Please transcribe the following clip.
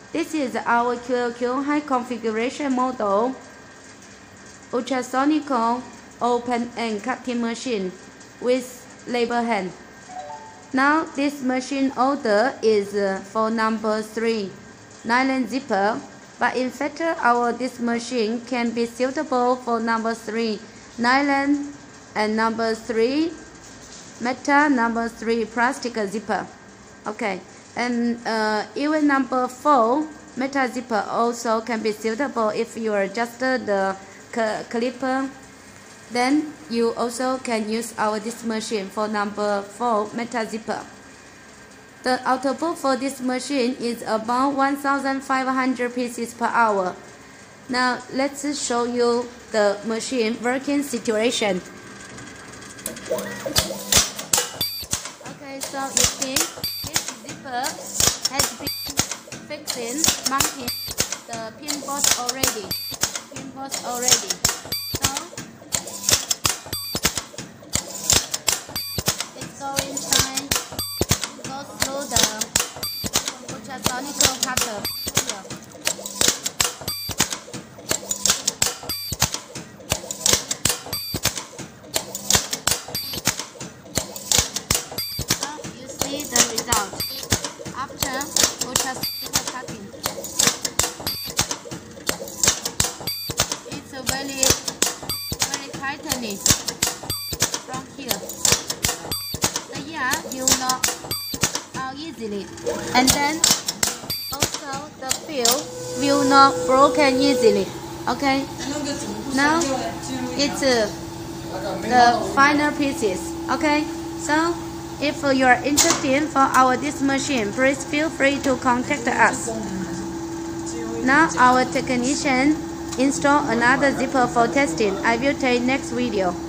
This is our QLQ high configuration model, ultrasonical open and cutting machine with label hand. Now this machine order is for number 3 nylon zipper, but in fact this machine can be suitable for number 3 nylon and number 3 metal, number 3 plastic zipper. Okay, and even number 4 metal zipper also can be suitable if you adjust the clipper. Then you also can use this machine for number 4 metal zipper. The output for this machine is about 1,500 pieces per hour. Now let's show you the machine working situation. Okay, so you see this zipper has been fixing, mounting the pin boss already. So it's going inside. Go through the ultrasonical cutter here. So you see the result after ultrasonical cutting. It's very tightening from here. The yarn will not out easily, and then also the feel will not broken easily. Okay, now it's the final pieces. Okay, so if you are interested for this machine, please feel free to contact us. Now our technician install another zipper for testing. I will take next video.